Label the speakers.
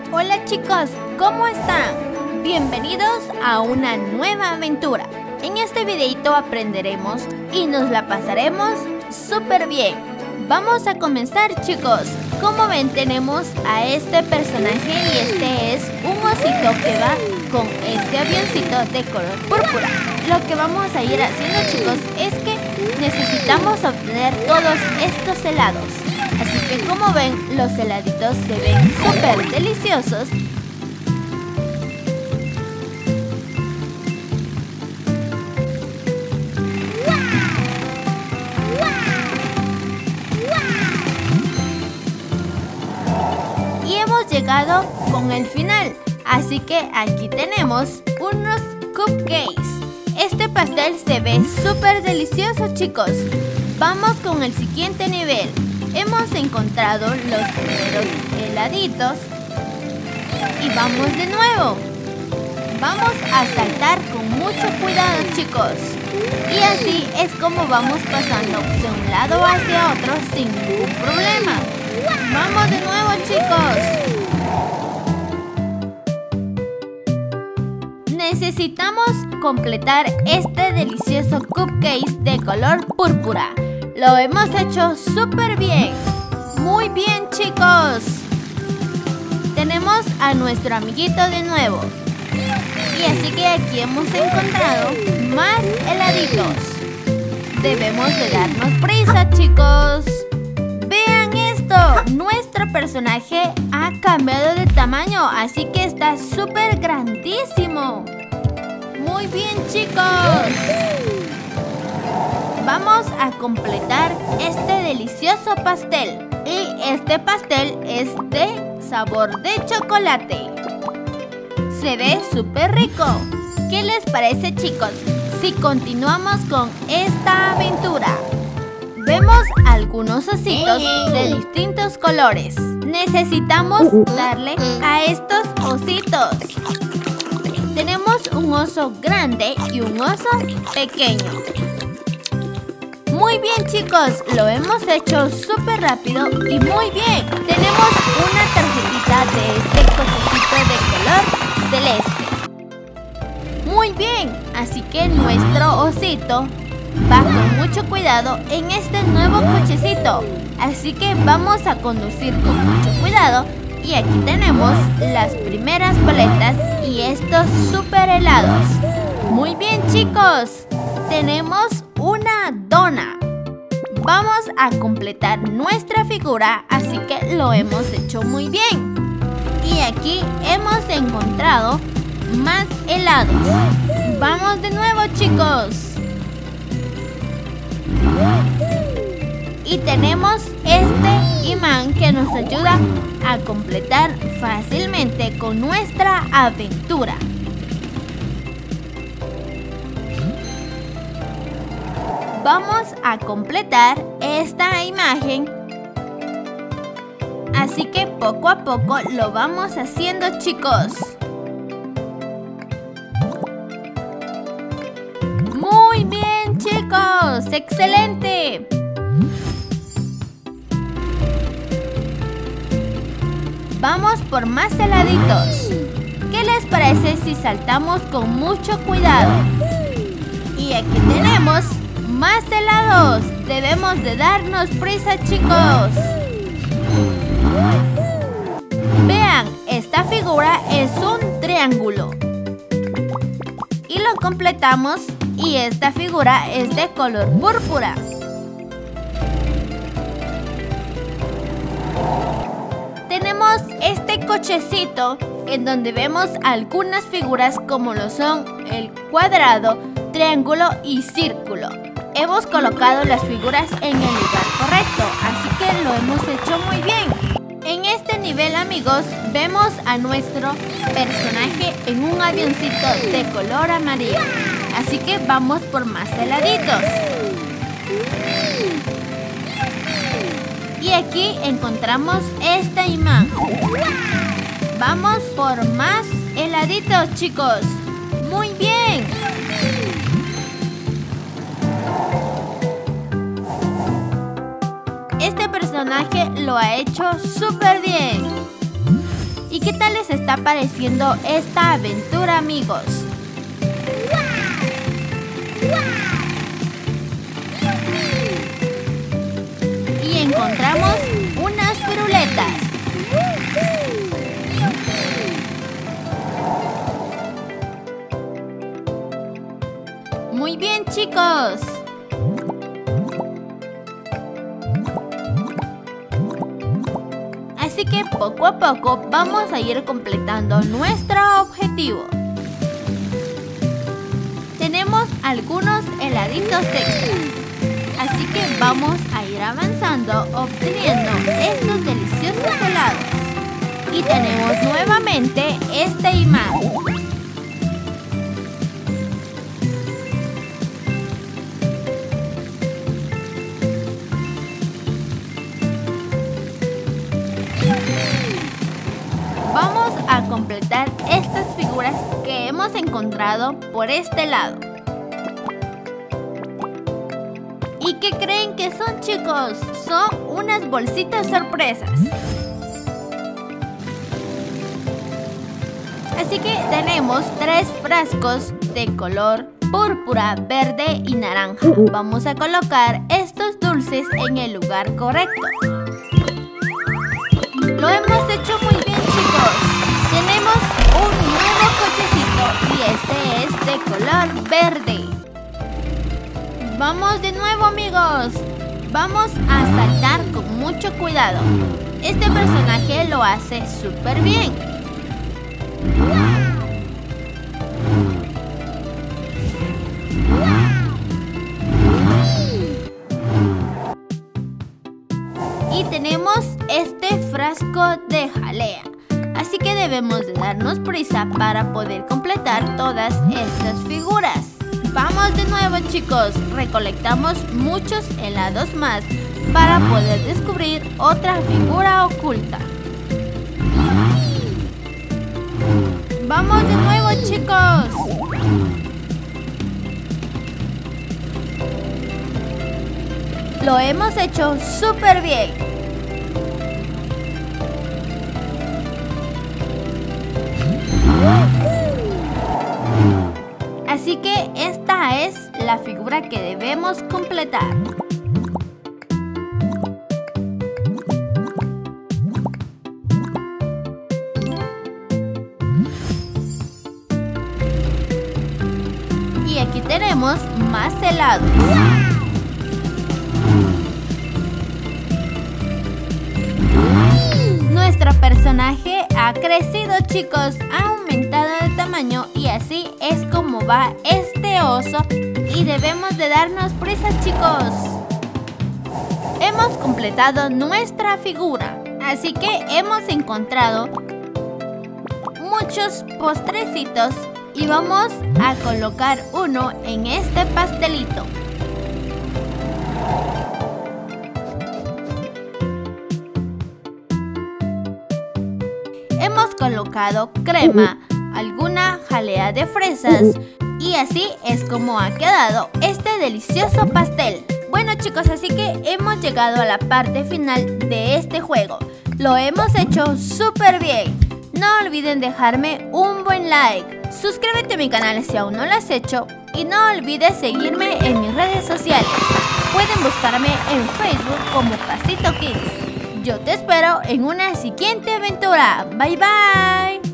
Speaker 1: Hola chicos, ¿cómo están? Bienvenidos a una nueva aventura. En este videito aprenderemos y nos la pasaremos súper bien. Vamos a comenzar chicos. Como ven tenemos a este personaje y este es un osito que va con este avioncito de color púrpura. Lo que vamos a ir haciendo chicos es que necesitamos obtener todos estos helados. Así que como ven, los heladitos se ven súper deliciosos. Y hemos llegado con el final. Así que aquí tenemos unos cupcakes. Este pastel se ve súper delicioso chicos. Vamos con el siguiente nivel. Hemos encontrado los primeros heladitos y vamos de nuevo. Vamos a saltar con mucho cuidado chicos. Y así es como vamos pasando de un lado hacia otro sin ningún problema. ¡Vamos de nuevo chicos! Necesitamos completar este delicioso cupcake de color púrpura. Lo hemos hecho súper bien. Muy bien chicos. Tenemos a nuestro amiguito de nuevo. Y así que aquí hemos encontrado más heladitos. Debemos de darnos prisa chicos. Vean esto. Nuestro personaje ha cambiado de tamaño. Así que está súper grandísimo. Muy bien chicos. Vamos a completar este delicioso pastel. Y este pastel es de sabor de chocolate. Se ve súper rico. ¿Qué les parece chicos si continuamos con esta aventura? Vemos algunos ositos de distintos colores. Necesitamos darle a estos ositos. Tenemos un oso grande y un oso pequeño. Muy bien chicos, lo hemos hecho súper rápido y muy bien. Tenemos una tarjetita de este cochecito de color celeste. Muy bien, así que nuestro osito va con mucho cuidado en este nuevo cochecito. Así que vamos a conducir con mucho cuidado. Y aquí tenemos las primeras paletas y estos súper helados. Muy bien chicos, tenemos una dona. Vamos a completar nuestra figura, así que lo hemos hecho muy bien. Y aquí hemos encontrado más helados. Vamos de nuevo chicos. Y tenemos este imán que nos ayuda a completar fácilmente con nuestra aventura. Vamos a completar esta imagen. Así que poco a poco lo vamos haciendo chicos. Muy bien chicos, excelente. Vamos por más heladitos. ¿Qué les parece si saltamos con mucho cuidado? Y aquí tenemos más helados. Debemos de darnos prisa chicos. Vean, esta figura es un triángulo. Y lo completamos y esta figura es de color púrpura. Tenemos este cochecito en donde vemos algunas figuras como lo son el cuadrado, triángulo y círculo. Hemos colocado las figuras en el lugar correcto, así que lo hemos hecho muy bien. En este nivel amigos vemos a nuestro personaje en un avioncito de color amarillo. Así que vamos por más heladitos. Y aquí encontramos este imán. Vamos por más heladitos chicos. Muy bien. Este personaje lo ha hecho súper bien. ¿Y qué tal les está pareciendo esta aventura, amigos? Y encontramos unas piruletas. Muy bien, chicos. Así que poco a poco vamos a ir completando nuestro objetivo. Tenemos algunos heladitos extras, así que vamos a ir avanzando obteniendo estos deliciosos helados. Y tenemos nuevamente este imán. Vamos a completar estas figuras que hemos encontrado por este lado. ¿Y qué creen que son, chicos? Son unas bolsitas sorpresas. Así que tenemos 3 frascos de color púrpura, verde y naranja. Vamos a colocar estos dulces en el lugar correcto. Lo hemos hecho muy bien, chicos. Tenemos un nuevo cochecito y este es de color verde. Vamos de nuevo, amigos. Vamos a saltar con mucho cuidado. Este personaje lo hace súper bien. Y tenemos este frasco de jalea. Así que debemos de darnos prisa para poder completar todas estas figuras. Vamos de nuevo, chicos. Recolectamos muchos helados más para poder descubrir otra figura oculta. Vamos de nuevo, chicos. Lo hemos hecho súper bien. Así que esta es la figura que debemos completar. Y aquí tenemos más helados. Nuestro personaje ha crecido, chicos, ha aumentado de tamaño y así es como va este oso y debemos de darnos prisa, chicos. Hemos completado nuestra figura, así que hemos encontrado muchos postrecitos y vamos a colocar uno en este pastelito. Hemos colocado crema, alguna jalea de fresas y así es como ha quedado este delicioso pastel. Bueno, chicos, así que hemos llegado a la parte final de este juego. Lo hemos hecho súper bien. No olviden dejarme un buen like. Suscríbete a mi canal si aún no lo has hecho y no olvides seguirme en mis redes sociales. Pueden buscarme en Facebook como Pasito Kids. Yo te espero en una siguiente aventura. Bye bye.